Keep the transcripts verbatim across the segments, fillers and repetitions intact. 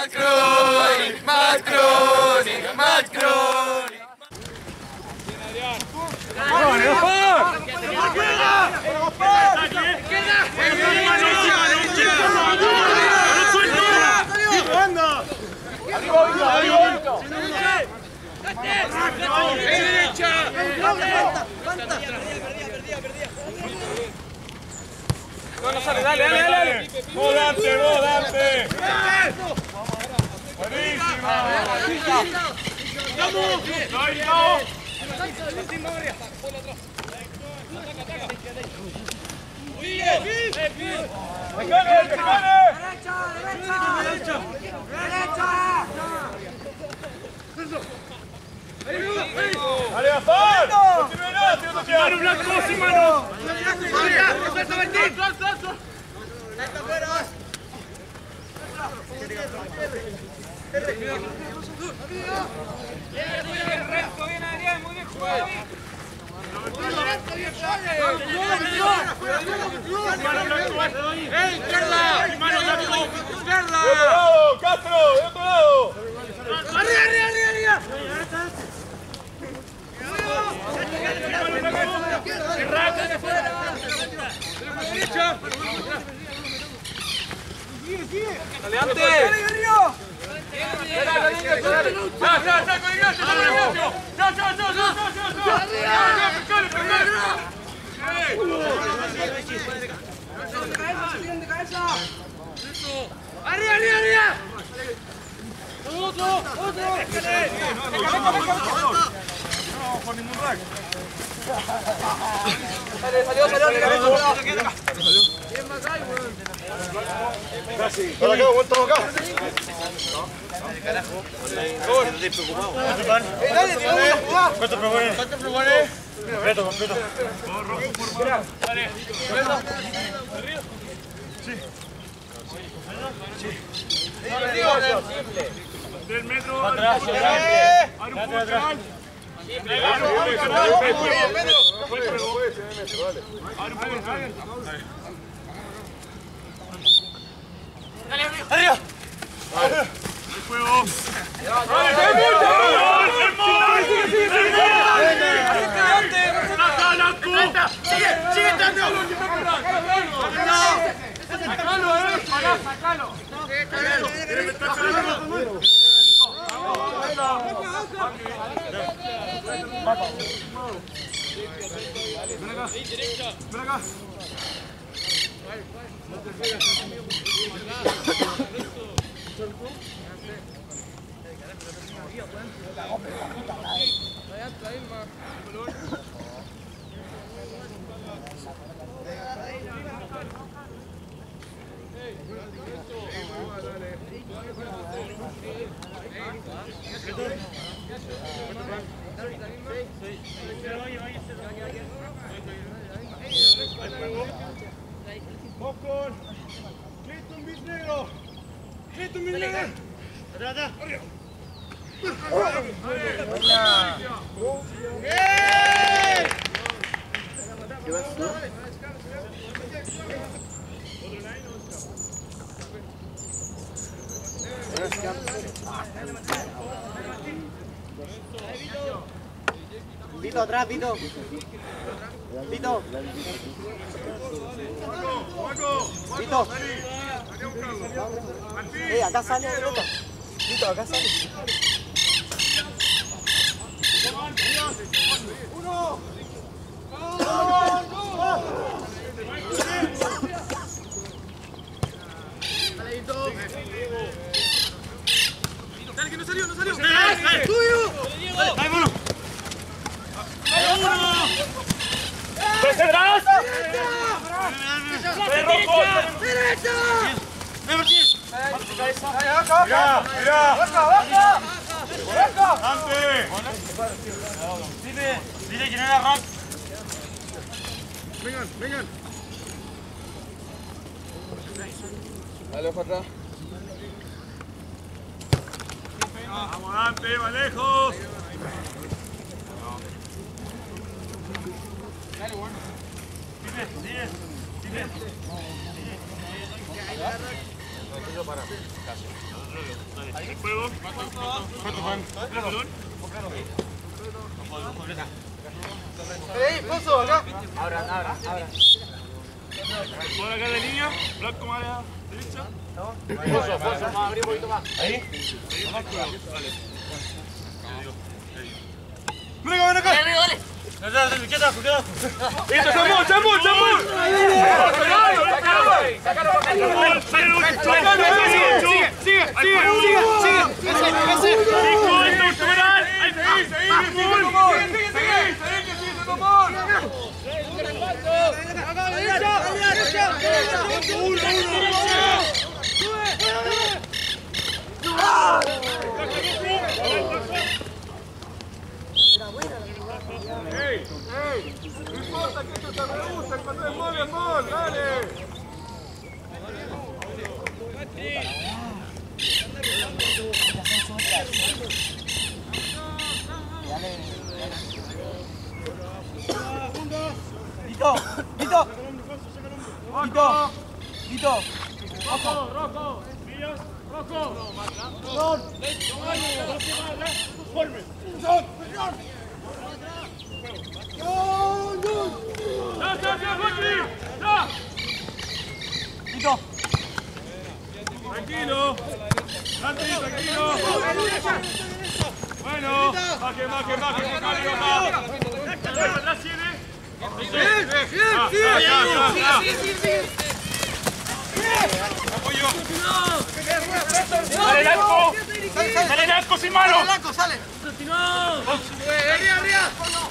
Matt Kronig, Matt Kronig, Matt Kronig. No, no sale, dale, dale, dale. Vos Dante, vos Dante. Buenísima. ¡Dale, Gastón! ¡Continúe nada, tío! ¡Mano blanco, sin mano! ¡Suelta, Martín! ¡Suelta, suelta! ¡Suelta afuera! Bien, Adrián, muy bien jugado. ¡Eh, izquierda! ¡Mano blanco! ¡Izquierda! ¡De otro lado, Castro! ¡De otro lado! ¡Arriba, arriba, arriba, arriba! ¡Dale, Ante! ¡Dale, ¡Ya, ya, ya, con Ignacio! ¡Ya, ya, ya, ya, ¡Arriba, arriba, arriba! ¡Otro! ¡Otro! No, por ningún rack. Salió, salió, salió. Casi. Para acá, vuelta acá. ¿Cuánto propones? ¿Cuánto propones? Completo, completo. Dale. Sí. Del metro. Atrás, atrás. Atrás. ¡Arriba! ¡El juego! ¡Sigue! ¡Sigue entrando! ¡Sacalo, eh! ¡Sacalo! Ven acá. Ven acá. Vos con Clayton Bisnegro. Clayton Bisnegro. Atrás, atrás. Vito, atrás, Vito. Vito. Vito. Eh, acá sale, Vito. Vito, acá sale. Uno. Dale, que no salió, no salió. ¡Tuyo! ¡Ahí, mono! ¡Detrás! ¡Derecha! ¡Ven, Martín! ¡Mirá, mirá! ¡Baja, baja! ¡Baja! ¡Ante! Dile, dile que no era rock. Vengan, vengan. Dale, ojo atrás. Vamos, Dante, más lejos. Dale, bueno. Sigue, sigue, sigue. Ahí juego. ¿Cuánto van? ¡Ey, Pozo, acá! Ahora, ahora, ahora. Por acá de línea, blanco más a la derecha. Pozo, Pozo, más abrir un poquito más. Ahí. Ahí está el juego. Vale. ¡Ven acá, ven acá! Dale, dale. ¡Queda abajo, queda abajo! ¡Listo, Samuel, Samuel, Samuel! ¡Sigue, sigue, sigue! ¡Sigue, sigue! ¡Hijo, esto es superar! ¡Ahí, seguí, seguí! ¡Sigue, sigue, ¡Ey! ¡Ey! No importa que esto te me gusta, cuando es mol, es mol, dale. ¡Lito! ¡Lito! ¡Lito! ¡Lito! ¡Rojo, rojo! ¡Míos, rojo! ¡Son! ¡Forme! ¡Son! ¡Ya, ya, ya, Joaquín! ¡Ya! ¡Lito! Tranquilo. Santi, tranquilo. Bueno, baje, baje, baje, con Cali, baja. Atrás tiene. Bien, bien, bien. Apoyo. Dale el arco. Dale el arco sin mano. ¡Sale, Blanco, sale! ¡Arriba, arriba!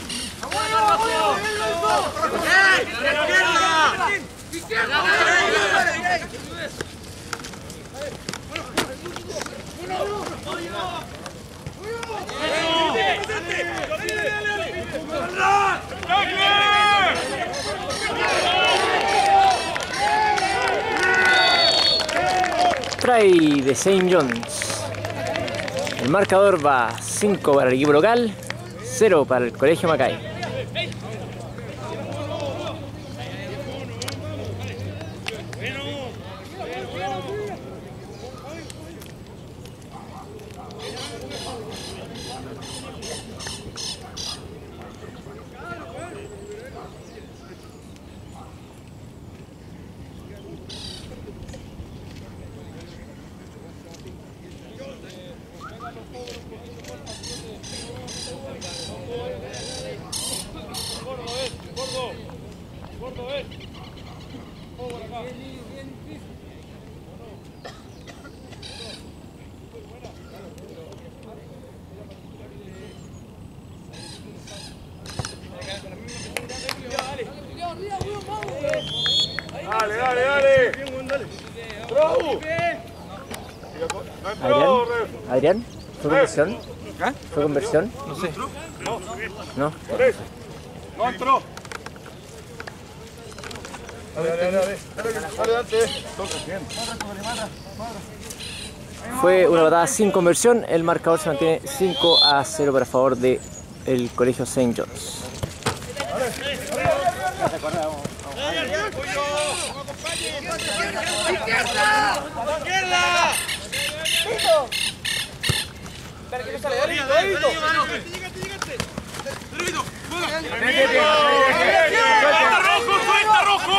Try de Saint John's. El marcador va cinco para el equipo local, cero para el Colegio Macay. Dale, dale, dale. Bravo. Adrián, Adrián, ¿fue conversión? ¿Fue conversión? No sé. No. Por eso. No entró. Dale, dale, dale. Dale, dale. Fue una patada sin conversión, el marcador se mantiene cinco a cero para favor del Colegio Saint John's. ¡Izquierda! ¡Izquierda! ¡Listo! Espera que no sale, dale, dale, Lito. ¡Suelta rojo, suelta rojo!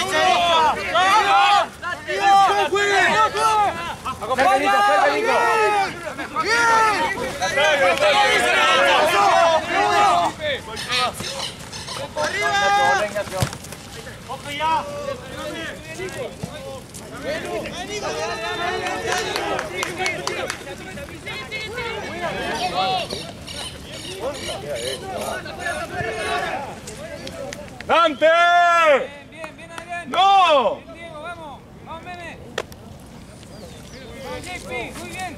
¡Acompaña! ¡Arriba! ¡Ojo ya! ¡Dante! Bien, bien, bien, Adrián. ¡No! Bien, Diego, vamos. Vamos, Meme. Vamos, J P, muy bien.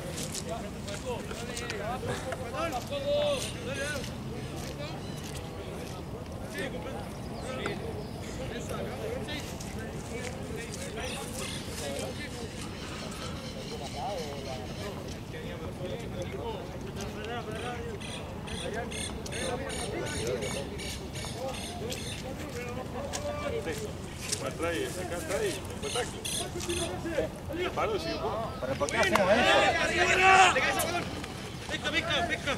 Atrás. ahí, se canta ahí. Paro, sí. ¿Pero por qué hacemos eso? Pesca, pesca, pesca.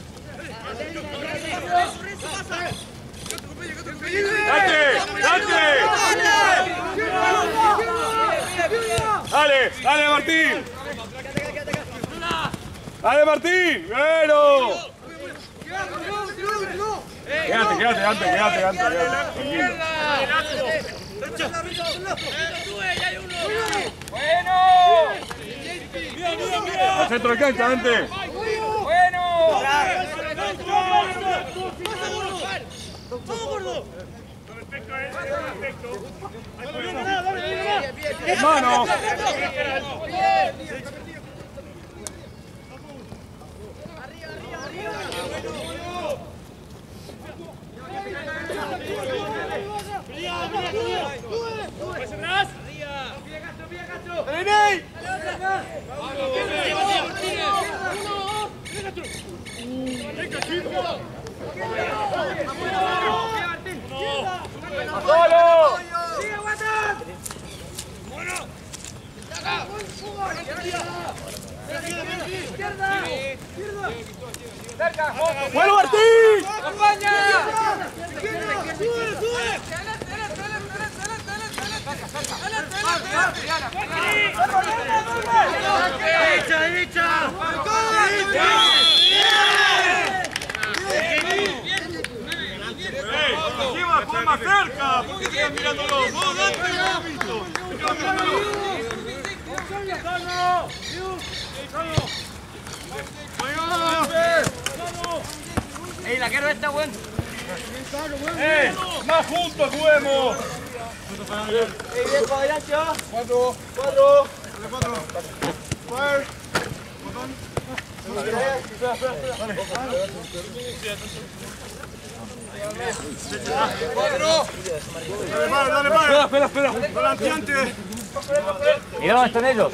¡Date! ¡Date! ¡Dale! ¡Dale, Martín! ¡Dale, Martín! ¡Bueno! Quédate, quédate, quédate, quédate, quédate. Bueno. Al centro de cancha, gente. Bueno. Mano. ¡Solo! ¡Bueno, Martín! ¡Acompaña! ¡Derecha, derecha! ¡Lleva, juega más cerca! ¿Por qué siguen mirándolo? ¡Vos, Dante, lo visto! ¡Siguen mirándolo! ¡Ey, la quiero esta, weón! ¡Eh! ¡Más juntos juguemos! ¡Ey, viejo, adelante! ¡Cuatro! ¡Cuatro! ¡Cuatro! ¡Cuatro! ¡Dale, para, dale, para! ¡Espera, espera, espera! ¡Volante antes! ¿Y dónde están ellos?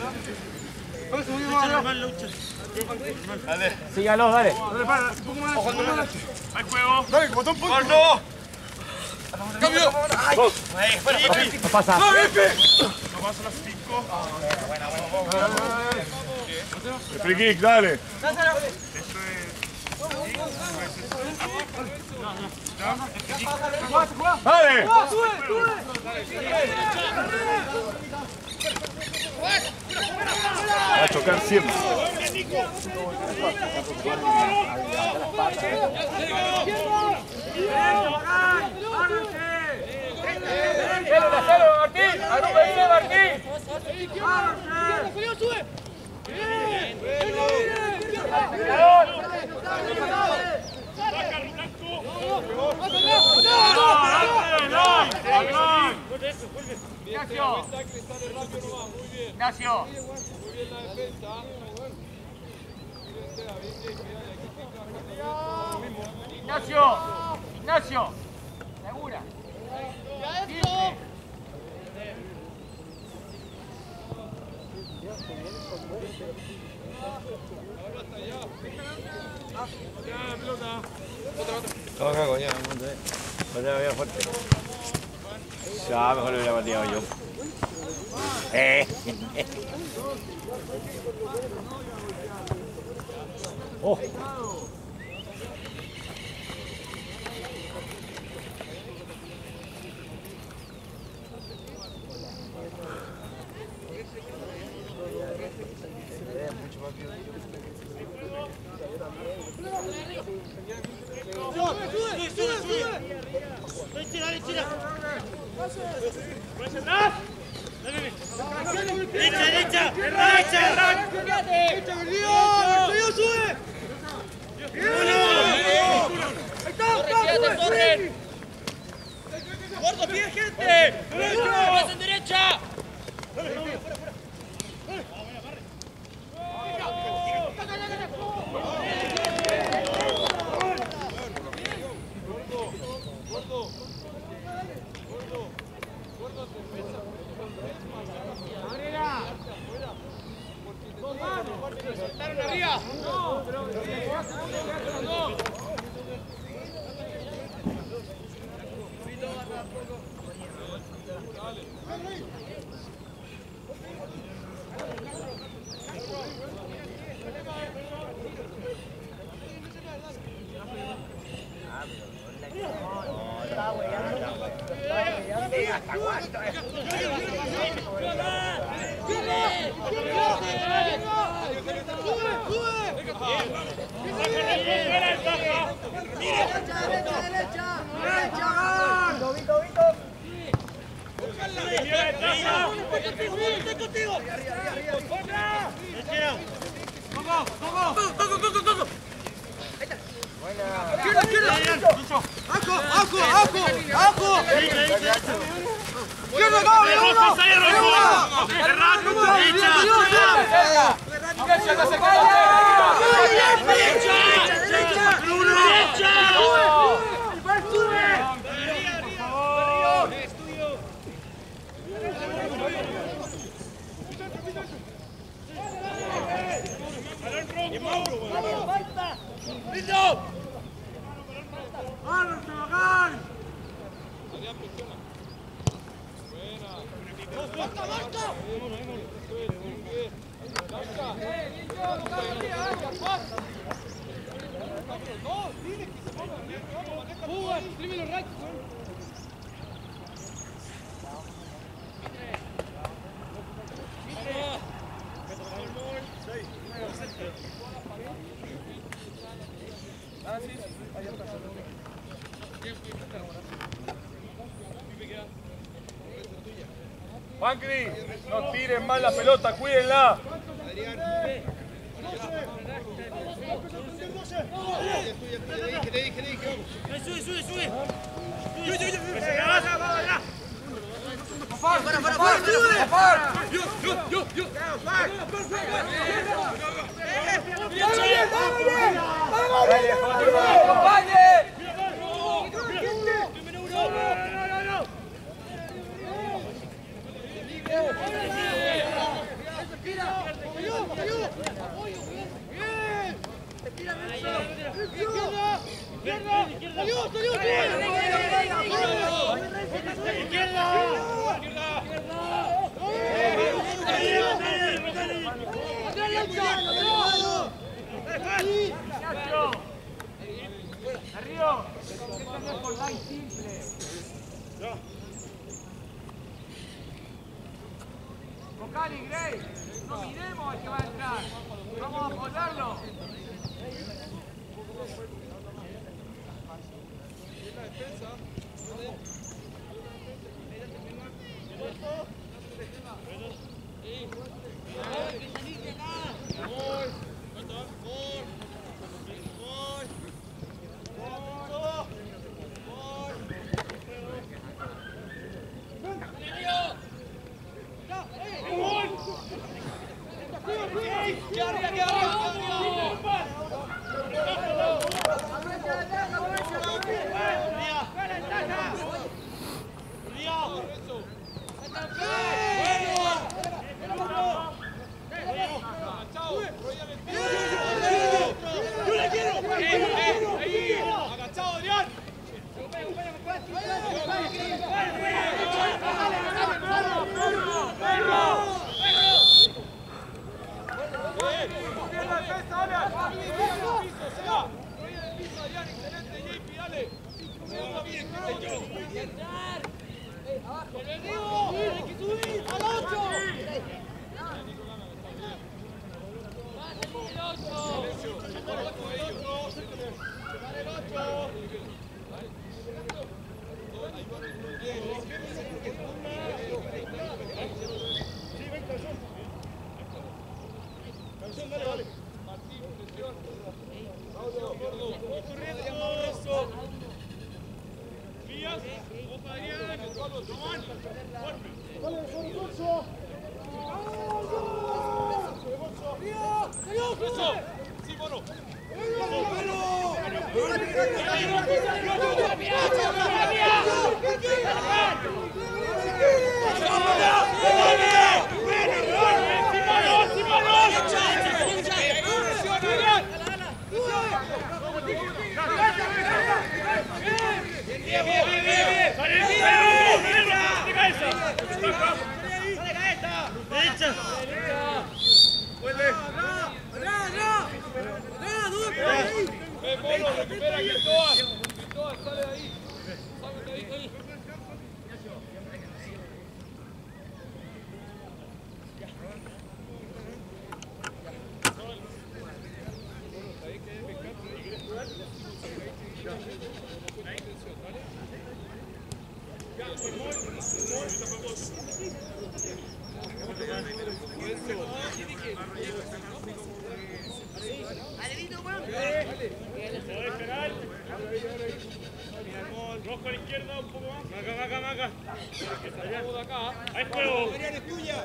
Dale. Sígalos, dale. Dale, para, un poco más. Ojo, dale. ¡Hay juego! ¡Dale, botón punto! ¡Corto! ¡Cambio! ¡Dos! No pasa. ¡No, Efe! No vas a las cinco. Buena, buena, buena. El free kick, dale. Eso es... ¡Dale! Va a chocar siempre. Martín! ¡Agrupa ahí, Martín! Ignacio. Ignacio. Ignacio. Ignacio. Segura. Trabaja, coño, no te veo fuerte. Ya, mejor lo hubiera pateado yo. Eh. Oh. ¡Derecha, derecha! ¡Derecha! ¡Derecha, perdido! ¡Sube! ¡Ahí está! ¡Corre! ¡Gordo, pide gente! ¡Derecha! ¡En derecha! ¡Soltaron arriba! ¡No! Macri, no tiren mal la pelota, cuídenla. Sube, sube, sube. Arriba. Esto no es por line simple. Cali, Grey, no miremos al que va a entrar. Vamos a apoyarlo. Recupera Cristóbal. Cristóbal, sale de ahí. Sale de ahí, ahí. Rojo a la izquierda, un poco más. Maca, maca, maca. Salimos de acá. Ahí juego. es tuya.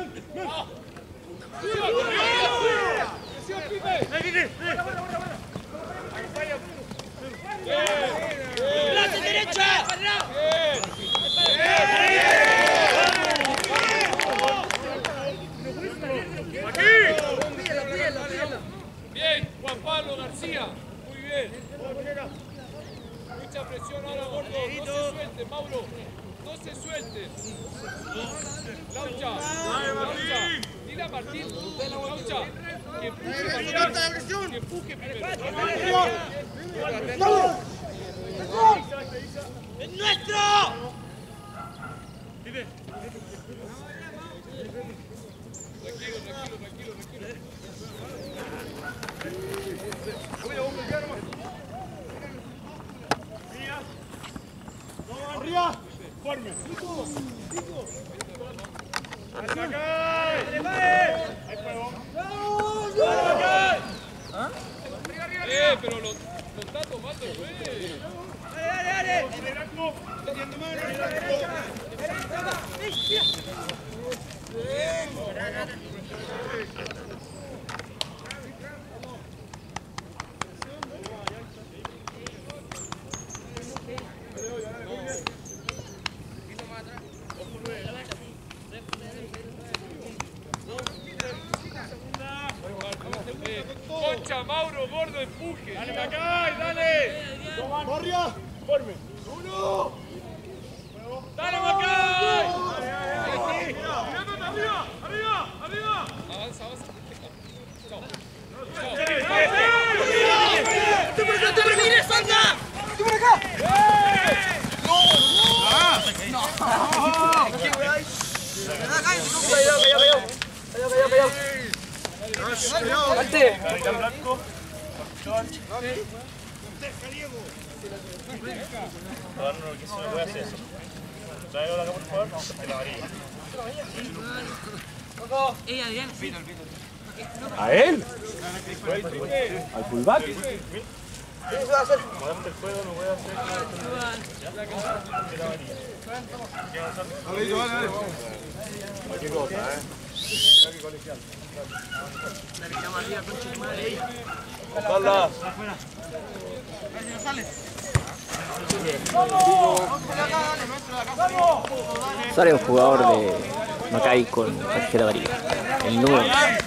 ¡Plaza derecha! Bien, Juan Pablo García. Muy bien. Mucha presión ahora, gordo. No se suelte, Mauro. No se suelte. Laucha. Laucha. Dile a Martín. Laucha. Que empuje. Que empuje primero. ¡Es nuestro! Tranquilo, tranquilo, tranquilo, tranquilo. Arriba. Forme. Eh, pero lo, lo está tomando el juez. Dale, dale, Concha, Mauro, gordo, empuje. Dale, Macay, dale. Corria. Forme. Uno. ¡Dale, Macay! Arriba, arriba, arriba. Avanza, avanza. Chao. ¡Tú por acá, tú por acá, Sandra! ¡Tú por acá! ¡No! ¡No! ¡Qué wey! ¡Callado, callado, callado! ¡Callado, callado, callado! ¡Salte! Capitán Blanco. No, no, que eso no puede hacer eso. Tráelo acá, por favor. De la amarilla. ¡Ey, Adrián! ¿A él? ¿Al fullback? ¿Qué se va a hacer? Comandante del juego no puede hacer nada. Dale, dale, dale. Cualquier cosa, ¿eh? Salda. Sale un jugador de Macay con tarjeta amarilla. El número.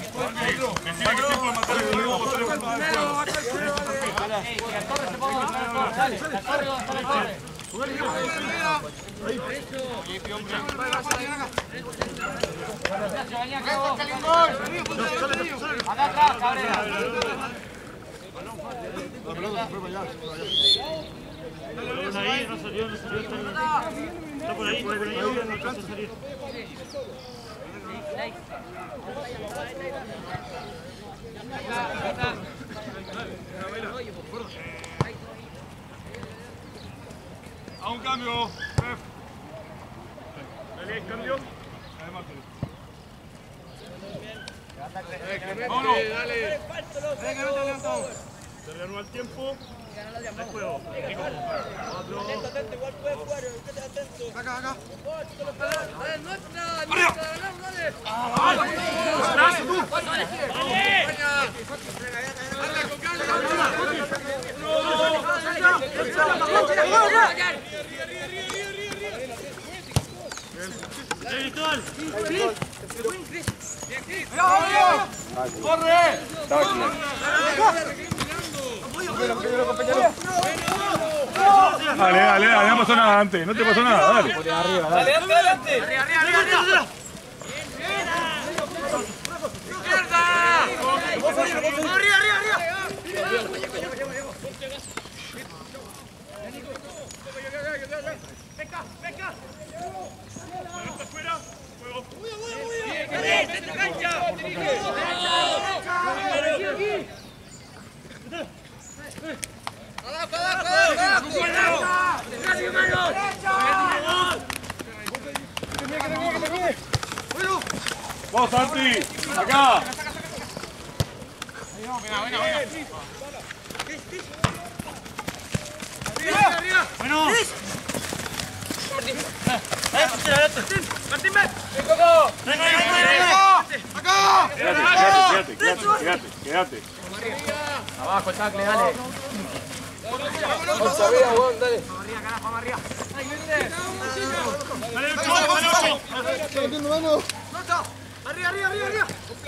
Anda atrás, Cabrera. La pelota se fue para allá. Ahí, no salió, no salió. Está por ahí, está por ahí, no alcanza a salir. A un cambio. Dale, cambio. Vámonos. ¡Dale! Se reanuda el tiempo. El juego. Atento, atento, igual puede jugar, estate atento. Acá, acá. ¡Es nuestra! ¡Nuestra! ¡Dale! ¡Dale! ¡Tú! ¡Dale! ¡Corre! Dale, dale, dale, no pasó nada antes, no te pasó nada, dale. ¡Dale, adelante, adelante! ¡Arriba, arriba, arriba! ¡Izquierda! ¡Arriba, arriba, arriba! Abajo, abajo, abajo. Vamos, Santi. Acá. Bueno. Martín, ven. Acá. Quédate, quédate, quédate, quédate, quédate. Abajo el tackle, dale. Vamos arriba, Juan, dale. Vamos arriba, carajo, vamos arriba. Dale, dale, dale. Arriba, arriba, arriba, arriba.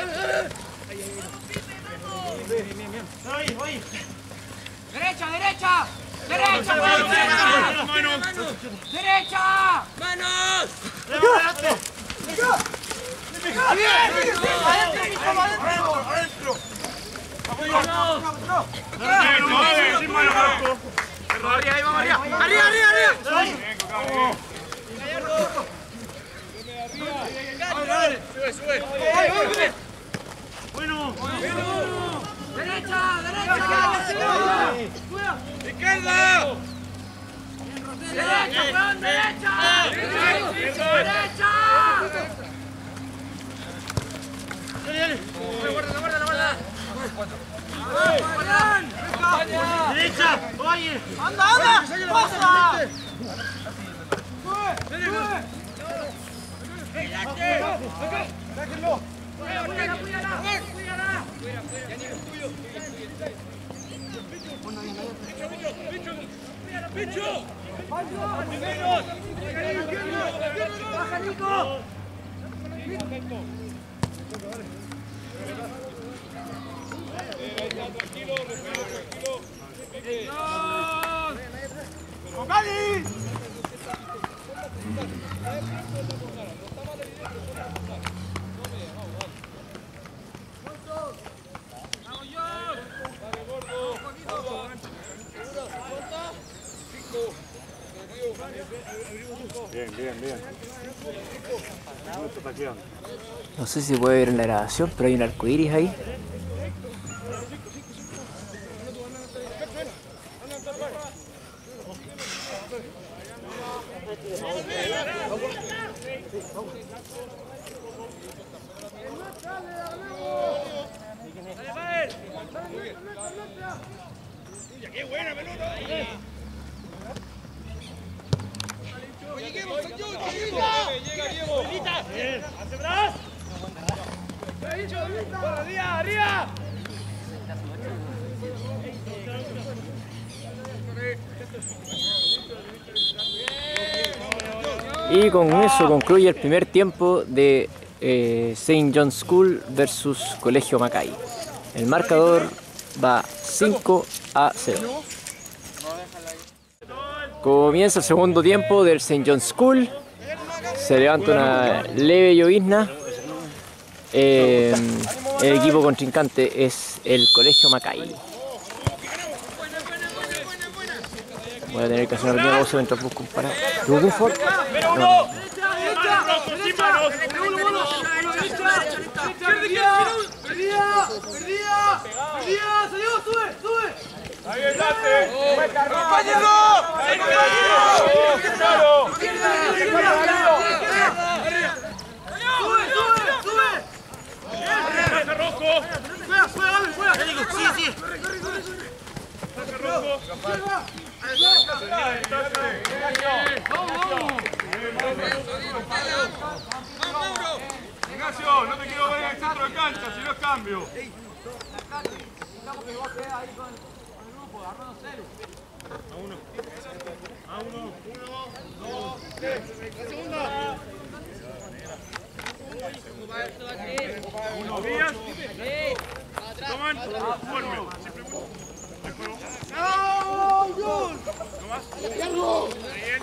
Derecha, derecha. Derecha, mano, derecha. Derecha. ¡Manos! Arriba, ahí vamos arriba. ¡Arriba, arriba, arriba! Dale, sube, sube. Bueno. Derecha, derecha. ¡Izquierda! Derecha, Juan, derecha. Derecha. Guarda, guarda, guarda. Derecha. Oye. ¡Anda, anda! ¡Pasa! ¡Sáquenlo! Cuídala, cuídala. Cuídala. ¡Bicho! Baja, Nico. Tranquilo, tranquilo. ¡Cali! Bien, bien, bien. No sé si se puede ver en la grabación, pero hay un arco iris ahí. ¡Qué buena pelota! ¡Lleguemos, señor! ¡Llega, Diego! ¡Hacia atrás! ¡Arriba, arriba! Y con eso concluye el primer tiempo de eh, Saint John School versus Colegio Macay. El marcador va cinco a cero. Comienza el segundo tiempo del Saint John School. Se levanta una leve llovizna. Eh, el equipo contrincante es el Colegio Macay. Voy a tener que hacer una pequeña pausa mientras busco un parado. ¿Tuvo un for? No. ¡Perdida! ¡Perdida! ¡Perdida! ¡Salió! ¡Sube! ¡Sube! ¡Ahí está! ¡Compañero! ¡Compañero! ¡Sube! ¡Sube! ¡Sube! ¡Rojo! ¡Juega! ¡Juega! ¡Juega! ¡Sí, sí! Ignacio, no te quiero ver en el centro de cancha, si no es cambio. Necesitamos que vos quedes ahí con el grupo, agarrando celu. A uno. A uno. Uno, dos, tres. La segunda. Uno, Díaz. Toman. Forme. Siempre bueno. El juego. ¿No más? Bien.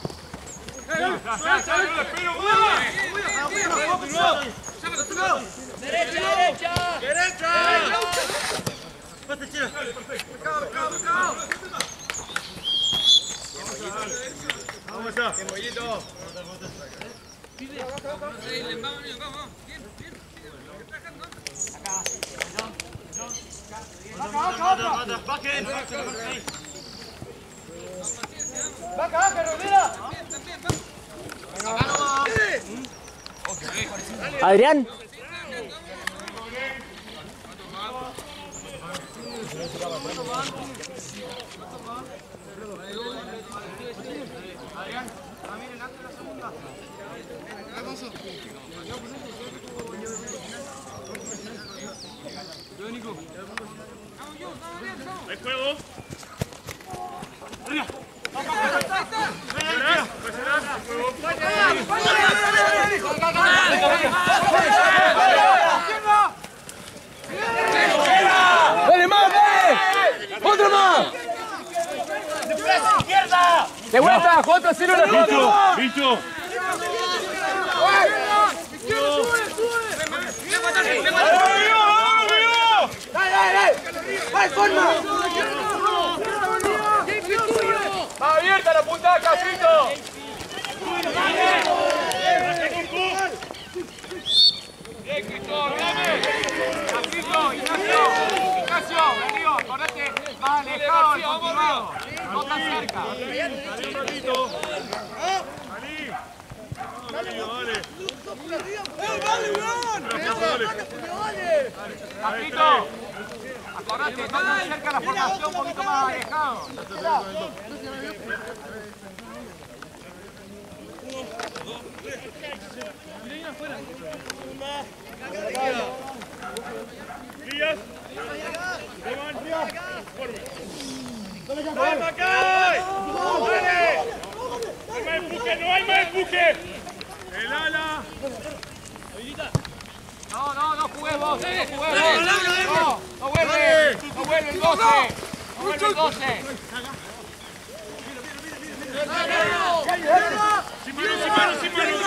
¡Derecha! ¡Derecha! ¡Derecha! Vamos allá. Vamos, vamos. Bien, bien. ¡Vaca, vaca, Rodríguez! Adrián. ¿Hay juego? ¡Dale más, dale! ¡Otro más! ¡Izquierda! ¡De vuelta! ¡Jota, sin una ¡Bicho! ¡Bicho! ¡Está abierta la puntada, Castrito! ¡Bien, Cristo! ¡Viene! ¡Castrito! ¡Ignacio! ¡Ignacio! ¡Venido! ¡Acordate! ¡Más alejado al continuado! ¡No tan cerca! ¡Dale un ratito! ¡Dale! ¡Dale, dale! ¡Castrito! Acordate, no tan cerca la formación, un poquito más alejado. ¡Díaz! ¡Dale, Macay! ¡Dale! ¡No hay más empuje! ¡No hay más empuje! ¡El ala! No, no, no jugué vos, no jugué vos. No, no vuelve, no vuelve el doce. No vuelve el doce. ¡Sin mano, sin mano, sin mano!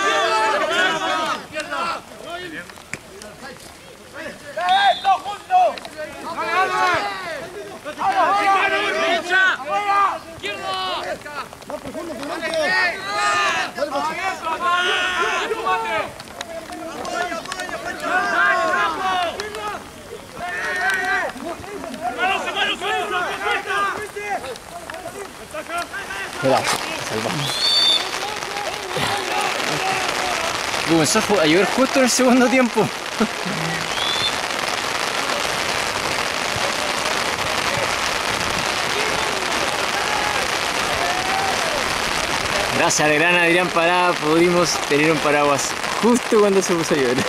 ¡Eh, todos juntos! ¡Dale, dale! Mira, salvamos. Comenzó a llover justo en el segundo tiempo. Gracias al gran Adrián Pará pudimos tener un paraguas justo cuando se puso a llover.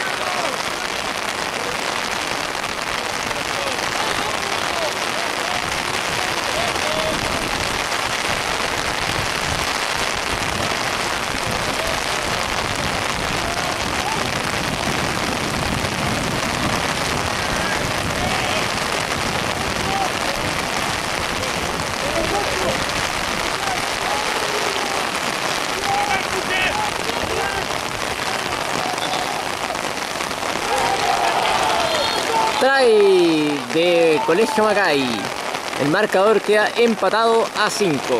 Trae de Colegio Macay. El marcador queda empatado a cinco.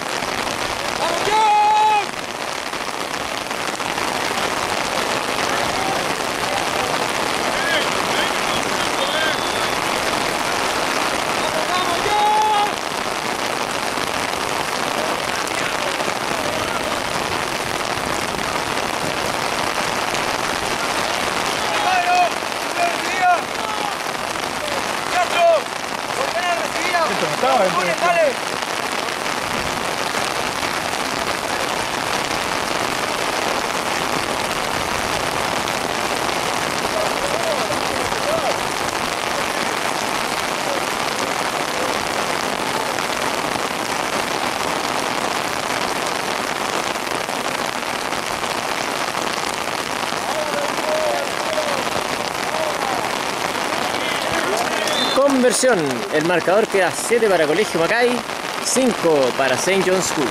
Conversión, el marcador queda siete para Colegio Macay, cinco para Saint John's School.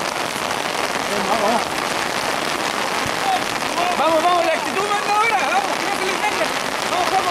Vamos, vamos, la actitud manda ahora, vamos, que no se le engañe. Vamos, vamos.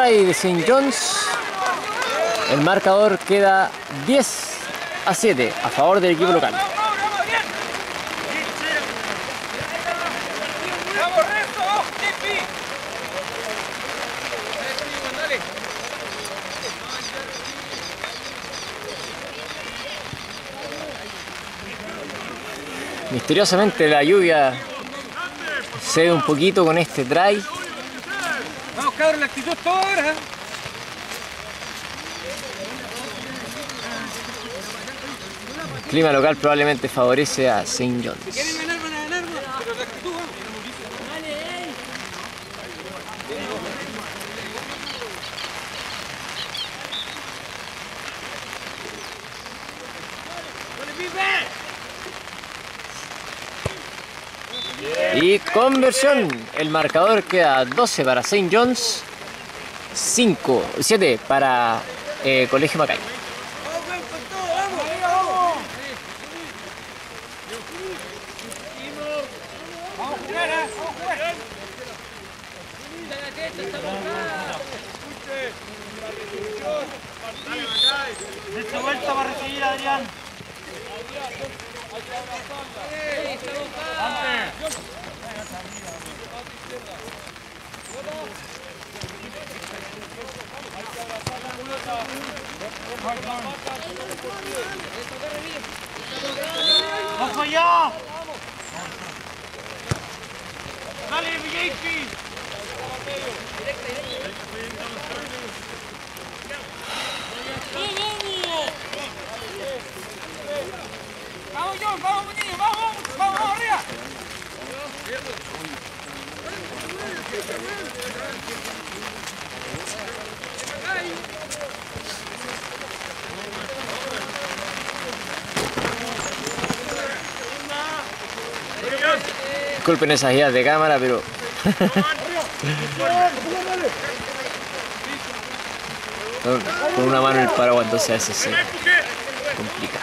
try de Saint John's. El marcador queda diez a siete a favor del equipo local. Misteriosamente la lluvia cede un poquito con este try. Vamos, cabros, la actitud toda ahora. El clima local probablemente favorece a Saint John's. Quieren ganar, van a ganar, pero la actitud, vamos. Y conversión. El marcador queda doce para Saint John's, cinco, siete para eh, Colegio Macay. Vamos a jugar, ¿eh? Vamos a jugar. Esta vuelta para recibir a Adrián. ¡Ojo allá! ¡Dale, Villaichi! ¡Vamos, John! ¡Vamos, niños! ¡Vamos! ¡Vamos, vamos arriba! Disculpen esas ideas de cámara, pero con, con una mano en el paraguas, entonces a veces se complica.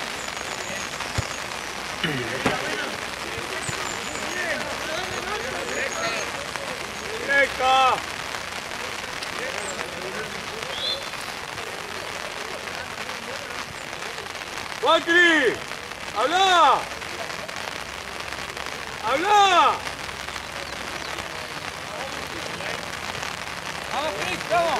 Directa. ¡Walkri! ¡Habla! ¡Habla! ¡Vamos, Chris! ¡Vamos!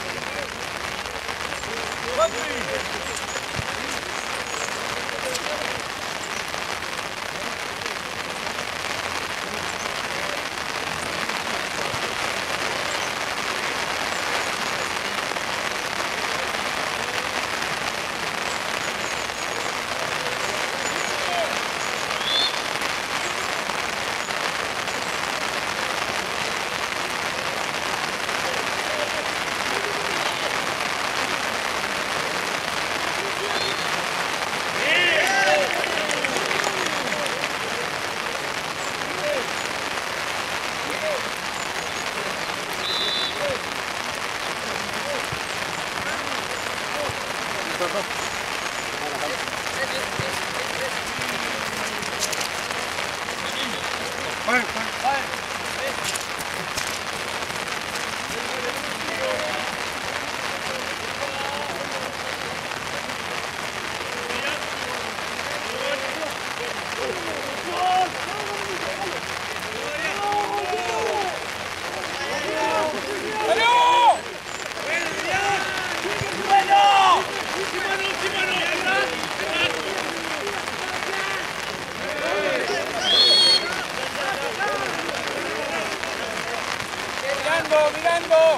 ¡Mirando!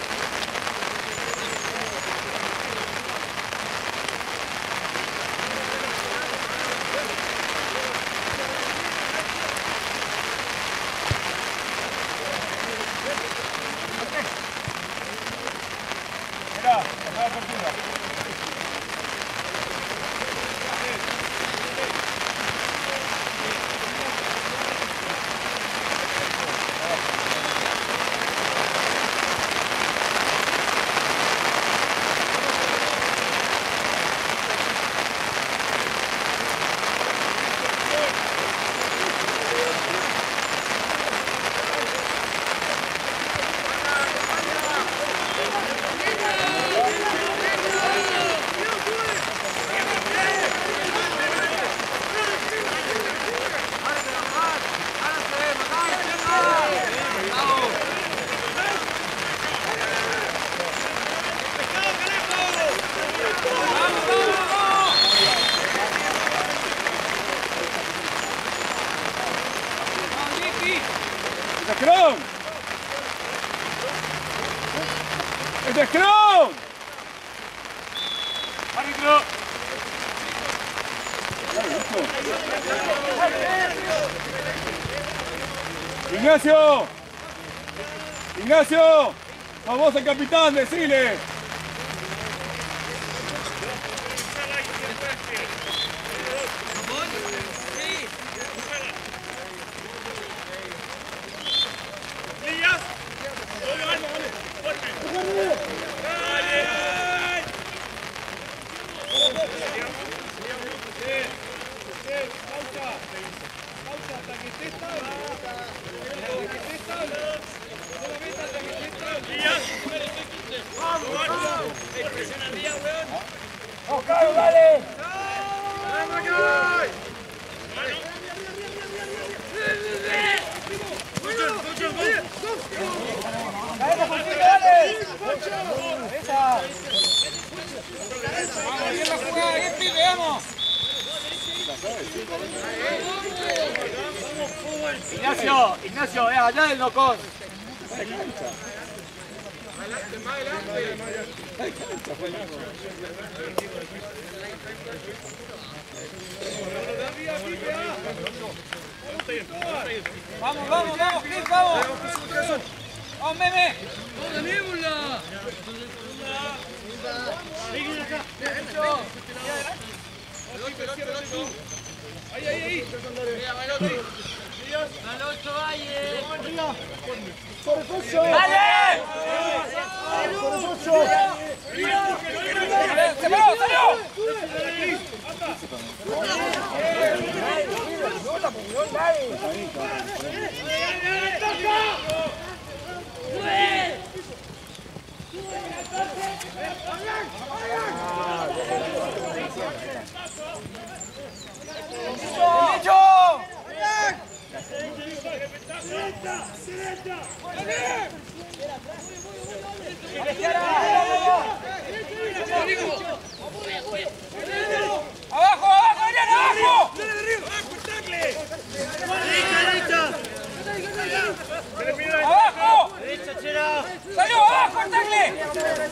Mira, la apertura. ¡Es Scrum! ¡Es Scrum! ¡Árbitro! ¡Ignacio! ¡Ignacio! ¡Vamos al capitán, decile! Ignacio, Ignacio, es allá del Nocón. Vamos, vamos, vamos, Cris, vamos. Vamos, meme. Ahí, ahí, ahí. ¡Al ocho, Valle! ¡Dale! ¡Se paró, salió! ¡Abajo, abajo, Adrián, abajo! ¡Abajo! ¡Salió, abajo el tackle!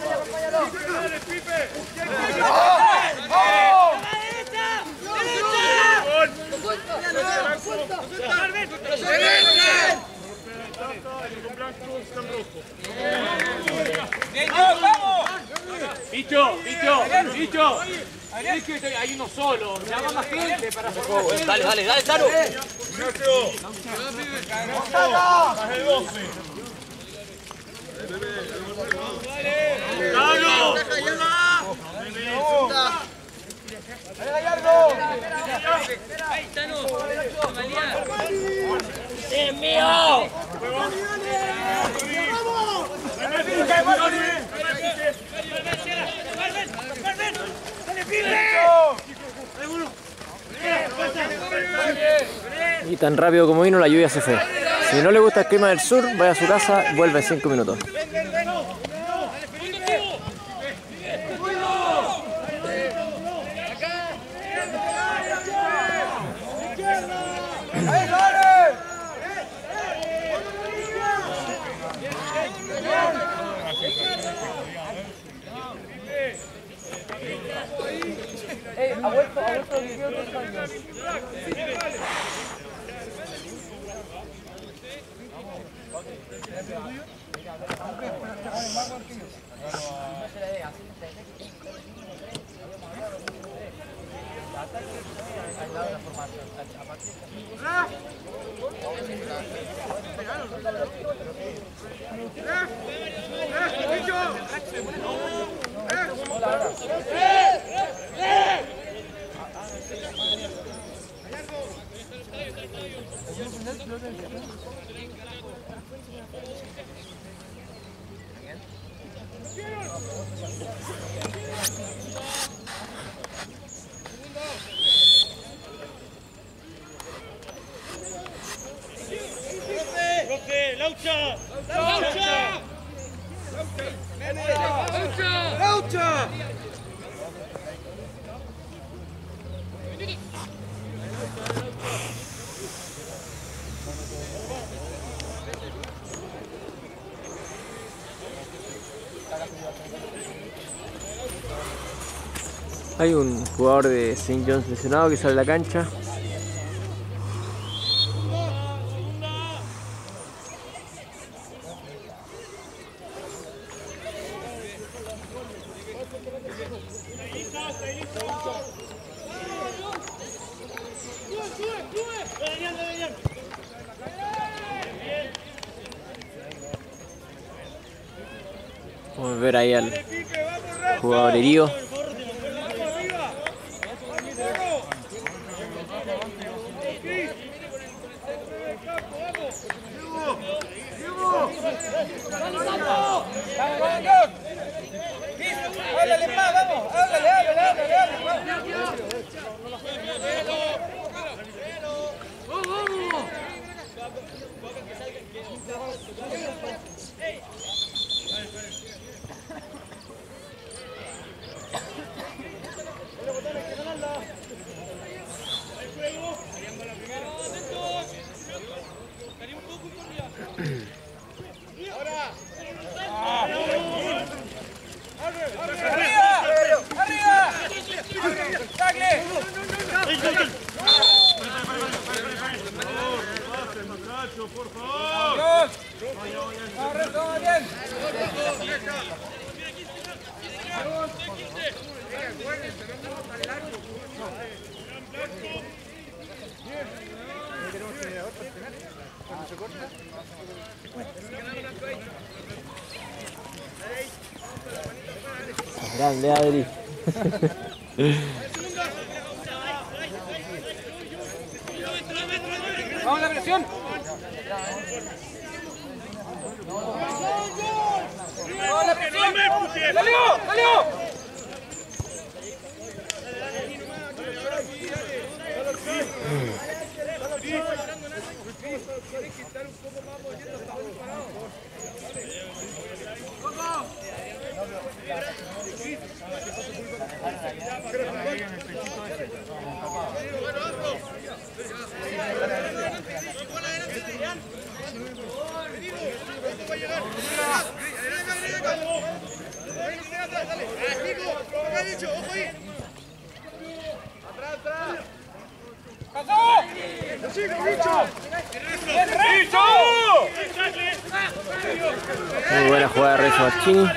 ¡Bien, vamos! Bicho, bicho, bicho. Es que hay uno solo, llama más gente para hacer juego. Dale, dale, dale, Taro. ¡Es mío! Y tan rápido como vino, la lluvia se fue. Si no le gusta el clima del sur, vaya a su casa, vuelve en cinco minutos. Ha vuelto, ha vuelto el video dos años. ¡Laucha! ¡Laucha! ¡Laucha! ¡Laucha! Hay un jugador de Saint John's lesionado que sale a la cancha. Vamos a ver ahí al jugador herido. Háblale más, vamos, háblale, háblale, háblale, háblale. Por favor. Grande Adri. Vamos a la presión. Vamos a la presión. ¡Salió! ¡Salió! Muy buena jugada de Renzo Marchini.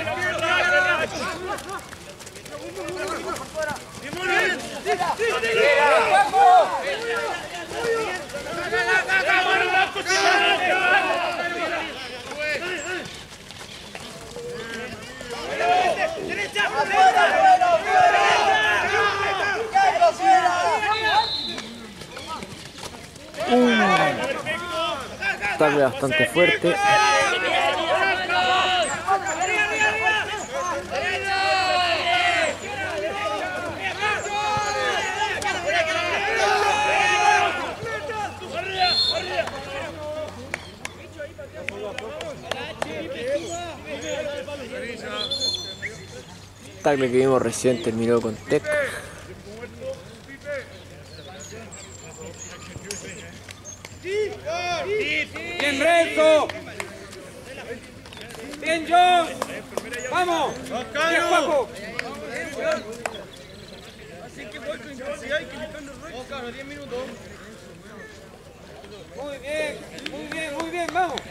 Tackle bastante fuerte. Tackle que vimos recién terminó con Tech. Bien, Renzo. Bien, John. Vamos. Bien, Paco. Así que voy con intensidad y que meternos recto. Claro, diez minutos. Muy bien, muy bien, muy bien, vamos.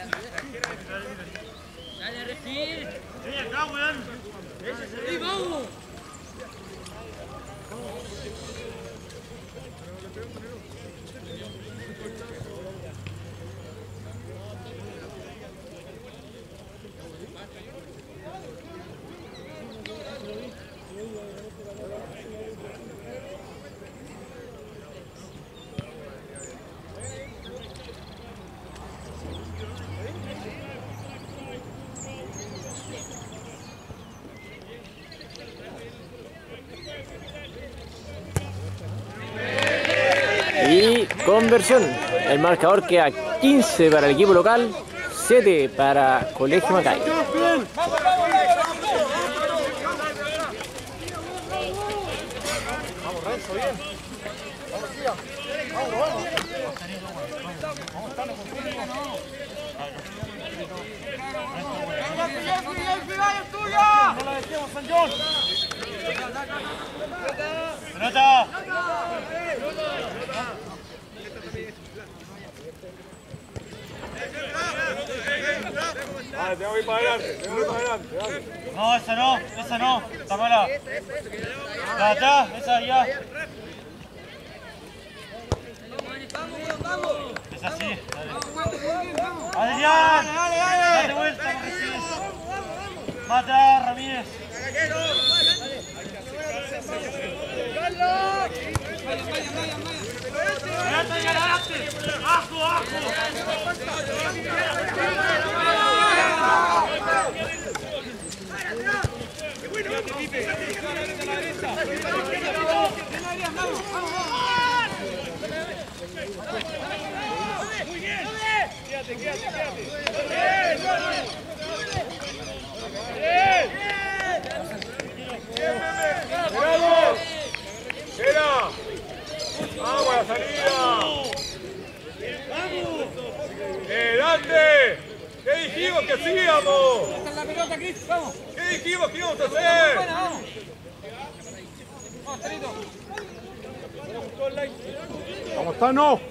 Dale, Refil. Sí, acá, weón. ¡Sí, vamos! Y conversión. El marcador queda quince para el equipo local, siete para Colegio Macay. Vamos, Renzo, bien. Vamos, tía. Vamos, vamos. No la dejemos, San John. ¡Pelota! Vale, tengo que ir para adelante, tengo que ir para adelante. Dale. No, esa no, esa no, está mala. La atrás, esa ya. Es así, dale. Adrián, dale vuelta, no recibes. Mata, Ramírez. ¡Ajo, ajo! Muy bien. Quédate, quédate, quédate. ¡Vamos! ¡Era! ¡Vamos a la salida! ¡Eh, Dante! ¿Qué dijimos que hacíamos? la pelota, Cris, vamos. ¿Qué dijimos que íbamos a hacer? Vamos. Vamos, Tarito. ¡Vamos, Tano!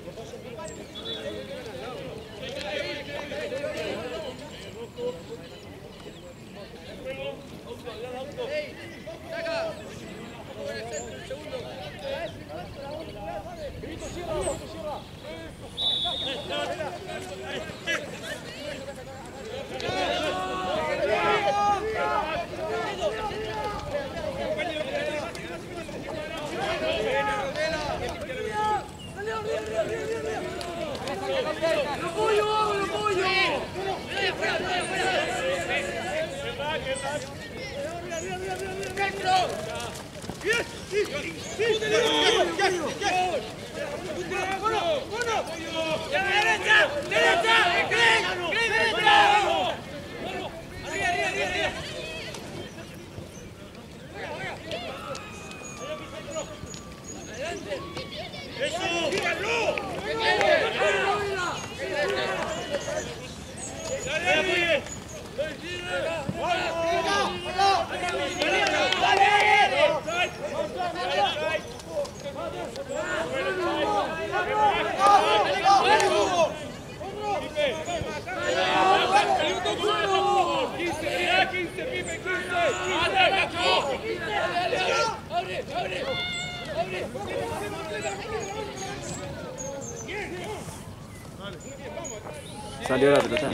Salió la pelota.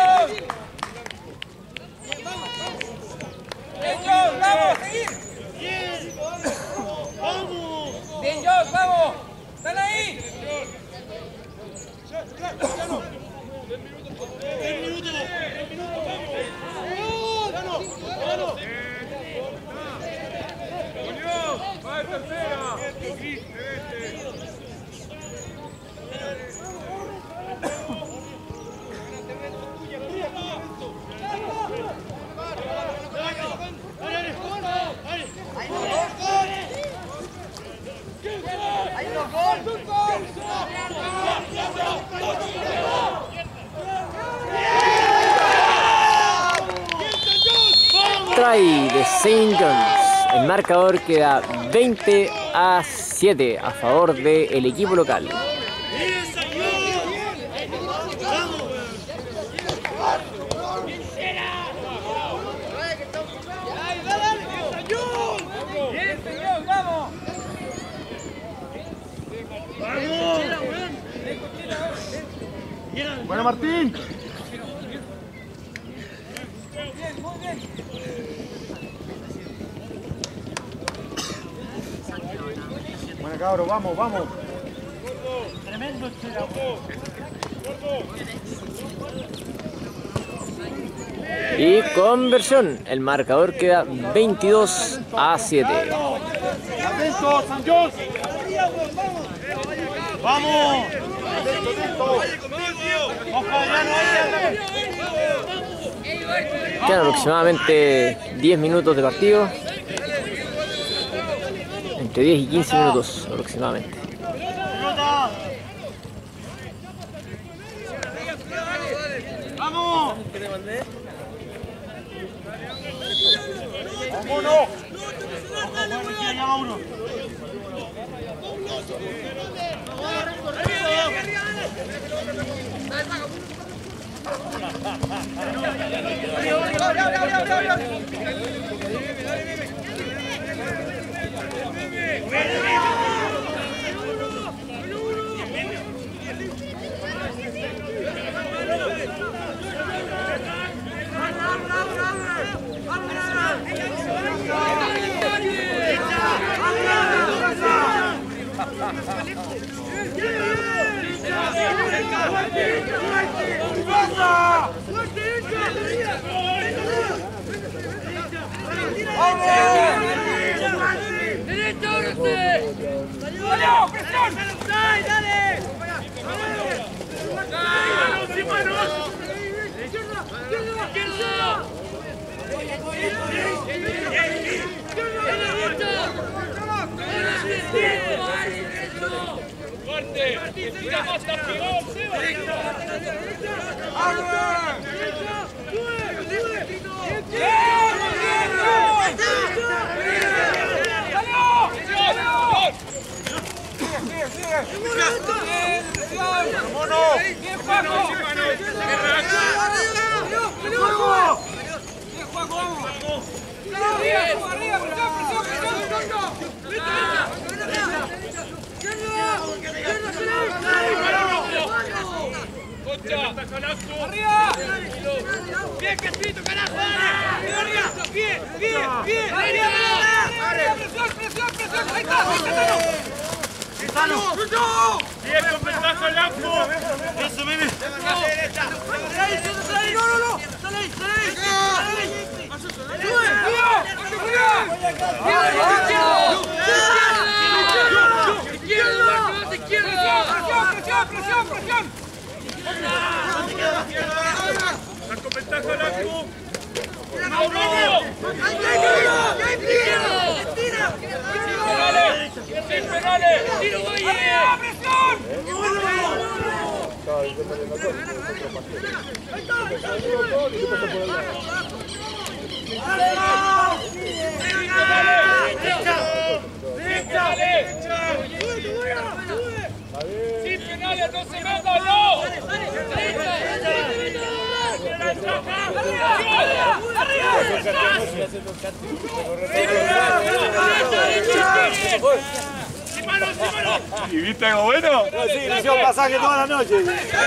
Bien, Josh, vamos, seguir. Bien, Josh, vamos. Están ahí. ¡Va de tercera! Try de Saint John's. El marcador queda veinte a siete a favor del equipo local. Bien, señor, vamos. ¡Buena, Martín! Buena, cabros, vamos, vamos. Tremendo chera. Y conversión. El marcador queda veintidós a siete. ¡Atento, San José! ¡Vamos! Quedan aproximadamente diez minutos de partido. Entre diez y quince minutos aproximadamente. ¡Vamos! ¡Vámonos! Sin penales, no se metan, no. ¿Y viste algo bueno? Sí, le hicieron pasaje toda la noche.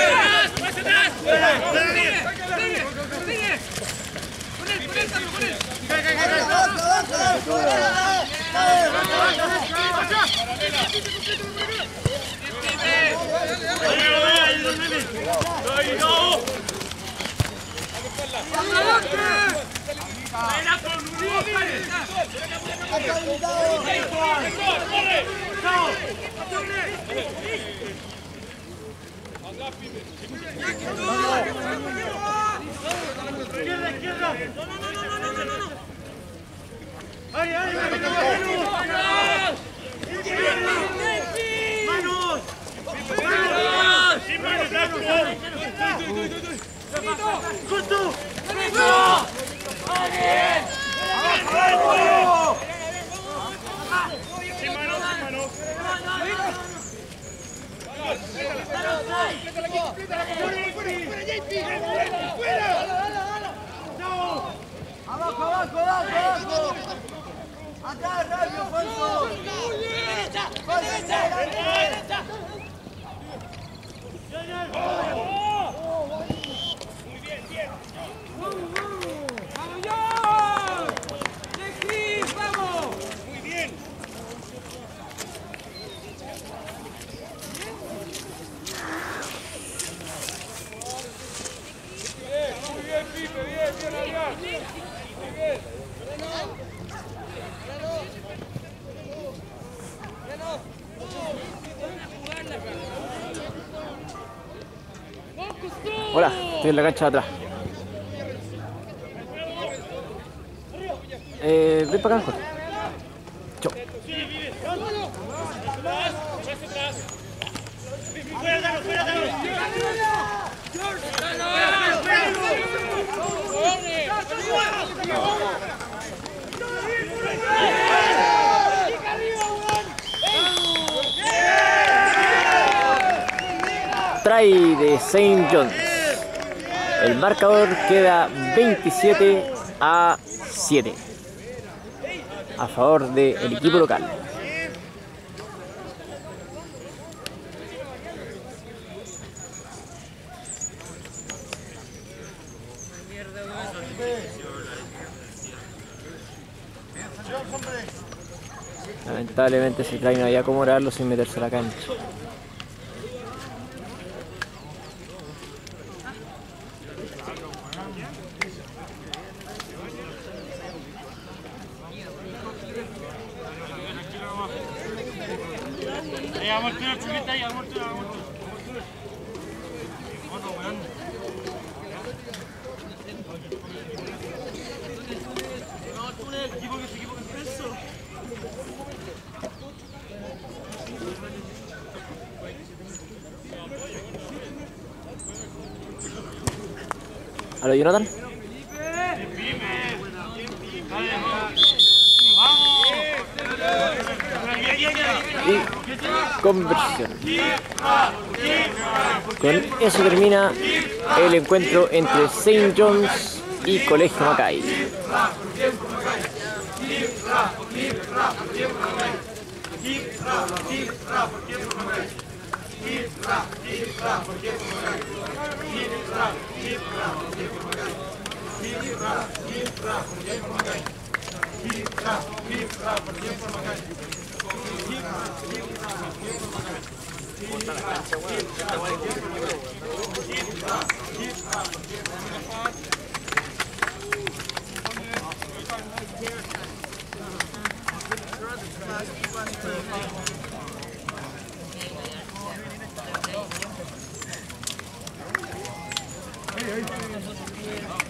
Abajo, abajo, abajo, abajo. Acá, rápido, Alfonso. Derecha, derecha, derecha. Muy bien, bien. ¡Vamos ya! ¡Lexis, vamos! Muy bien. Muy bien, Pipe, bien, bien, Adrián. Muy bien. Hola, estoy en la cancha de atrás. Eh, ven para acá, Jorge. Chau. ¡Corre! try de Saint John's. El marcador queda veintisiete a siete a favor del equipo local. Lamentablemente ese try no había cómo darlo sin meterse a la cancha. ¿Aló, Jonathan? Y conversión. Con eso termina el encuentro entre Saint John's y Colegio Macay.